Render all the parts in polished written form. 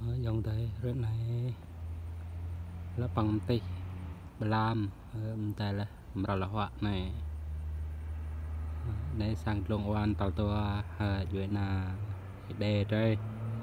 dòng tới rất này là bằng tây làm tại là mà là họa này đây sang lông oan tàu tua dưới là đề đây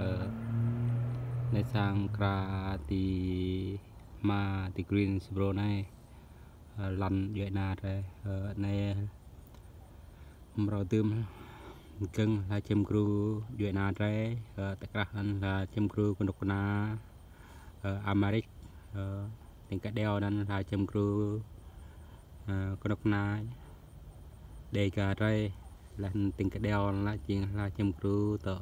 đây sang kra thì mà thì green bro này lăn dưới là đây này màu tươm cưng là chim cừu dưới là đây tất cả là chim cừu con độc na Americ tình cả đeo nên là chim cừu con độc na đây cả đây là tình cả đeo là chỉ là chim cừu tờ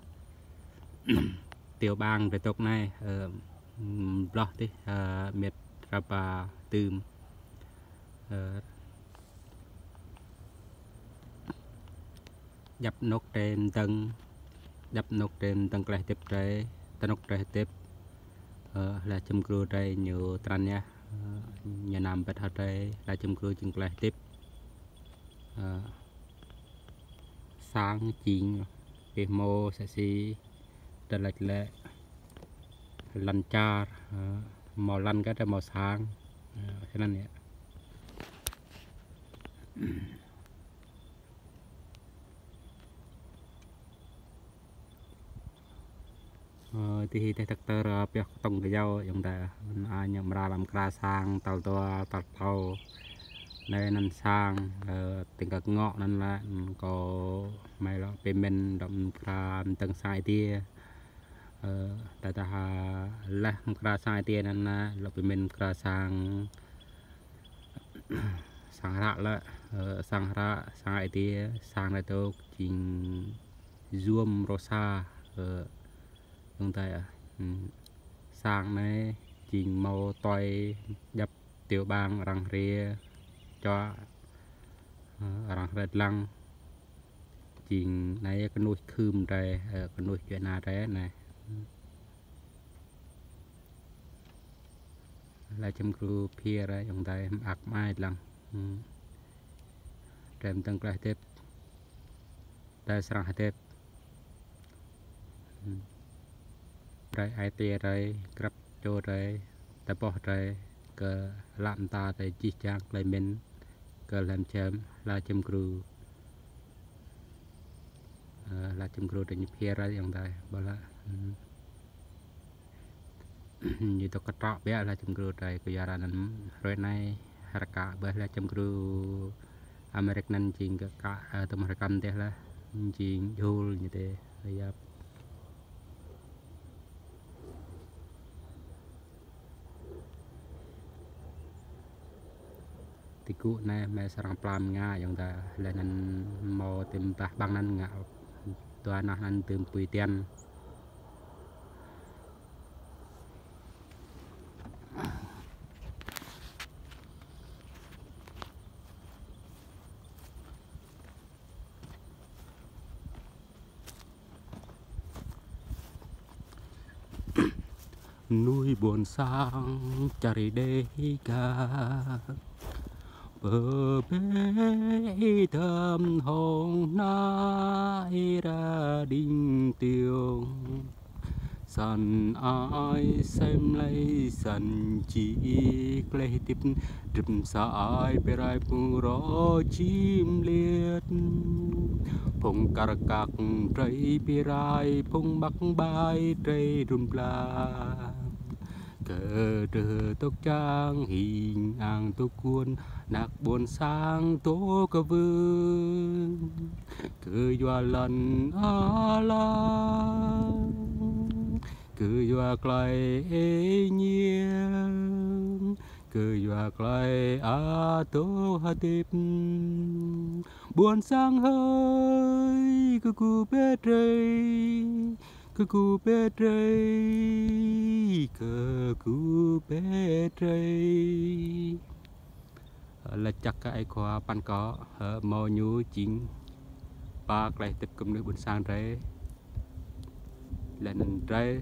tiểu bang về tộc này lo đi miệt rapa tươm dập nốt trên tầng dập nốt trên tầng cái tiếp trái tầng nốt trái tiếp là chim cừu đây nhiều tràn nha nhà nằm bật hạt đây là chim cừu chừng cái tiếp sáng chín về mô sẽ xí đặt lệch lệ lăn cha màu lăn cái màu sáng thế này nè thì thế thực tế là việc tông cái dao chúng ta nhầm ra làm cà sang tàu to tàu này năn sang tình các ngọ nên là có mày là bên mình động cà tầng sai tia tại ta là cà sai tia nên là bên mình cà sang sang rạ là sang rạ sai tia sang là tôi chính zoom rosa chúng ta sang này chính màu toy dập tiểu bang răng ria cho răng rệt lăng chính này cái nuôi khum đây cái nuôi chuyện nào đấy này là chấm cừu pia đấy chúng ta ạc mai lăng trem tăng cái tết đây sang hai tết đây ai tia đây grab cho đây ta bỏ đây cơ làm ta đây chi chang lại mình cơ làm chém là chấm cừu để nhập here ra yang đây bảo là như tôi có trọ bé là chấm cừu đây bây giờ là rồi này haraka bởi là chấm cừu American chính cả tầm haraka thế là chính dul như thế bây giờ thì cụ này mẹ sang plan nga yang ta là nên mò tìm ta bằng nên ngạo toàn là nên tìm quỳ tiền núi buồn sang cari đê ca bờ bể thơm hồng nai ra đinh tiêu sàn ai xem lấy sàn chỉ lấy tiếp rừng sai bề rai phu rõ chim liệt phong cà cạc trái bề rai phong bắc bay trái rùm la cờ đờ tóc trang hình ang tô cuốn nạc buồn sang tố cơ vương cứ doa lần la cứ doa clay nhiên cứ doa clay tô hà tép buồn sang hơi cứ cu bê trời cứ cu bê trời cứ cu bê trời là chắc cái khoa pan có mò nhú chính ba cái tiếp cầm nước buồn sang đấy lên đấy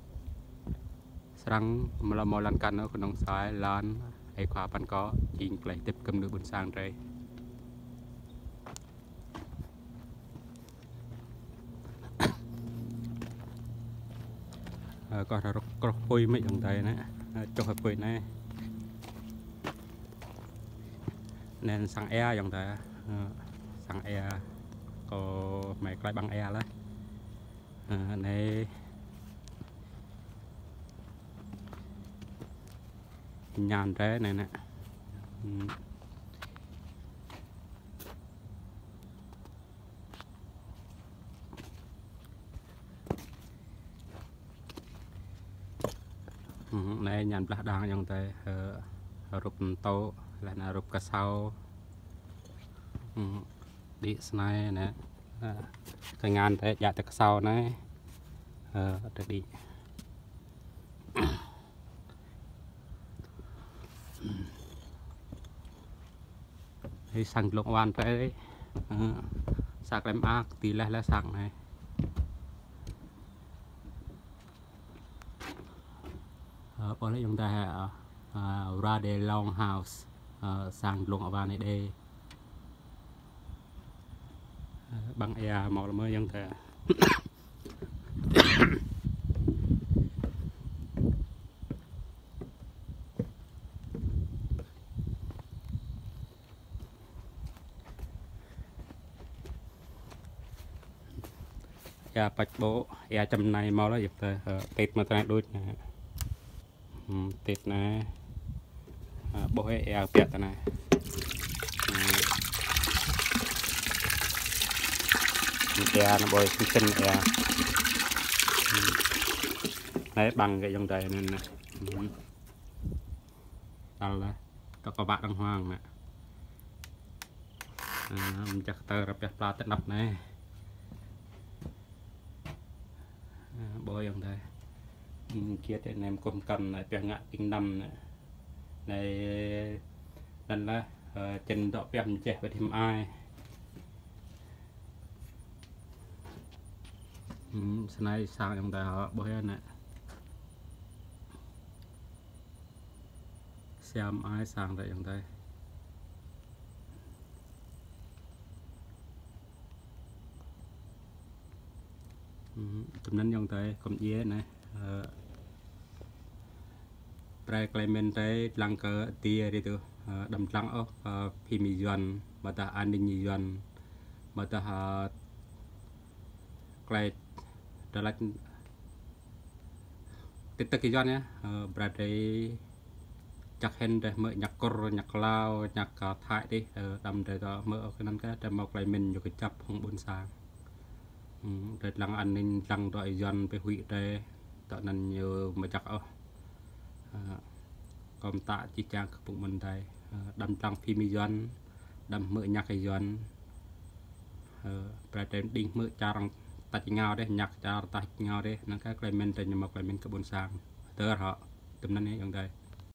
sang mà là mò lan can nó còn nông sái lan ai khoa pan có chính cái tiếp cầm nước buồn sang đấy có ra có phôi mấy dòng tay nè cho hợp phôi này nên xăng e dòng tay xăng e có mấy cái bằng e đó này nhàn thế này nè này nhàn plak đang dòng tay rụp tô là rụp cá sấu đi này nè cái ngàn thế dạ cá sấu này được đi thì sang lục hoàn thế sạc làm ác tí là sạc này có lấy chúng ta ra để long house sang lục hoàn này đây bằng e một là mới chúng ta ya bạch bộ ya chấm này mau là giúp tết mà ta đôi nè tết này bộ hệ ya bẹt này ya nó bôi chân ya đấy bằng cái dòng đây nên nè đó là có bạn đàng hoàng nè mình chắc tờ rập pla tết đập này bôi dòng đây kia thì em cùng cầm này bèn ngã kinh năm này lần là chân đọ bèn trẻ với thêm ai này sang dòng đây họ bôi này xem ai sang đây dòng đây tụi nên dòng tay cầm dế này prai Clement tay lăng cơ tia đi tu đầm lăng ốc phim yuan mà ta an ninh yuan mà ta clay đó là tích cái yuan nhé prai chắc hen đây mở nhạc cor nhạc lao nhạc thái đi đầm đây đó mở cáiนั้นcái đầm mọc lại mình rồi cái chập không buồn sang để lăng an ninh lăng đội dân về hủy đây tạo nên nhiều mà chắc còn tạ chỉ trang các vùng mình đây đâm lăng phim dân đâm mở nhạc cái dân và đến đỉnh mở trang ta chỉ ngao đấy nhạc ta chỉ ngao đấy nó các lại mình trên nhưng mà lại mình các buôn sang tớ họ tụi nên ấy trong đây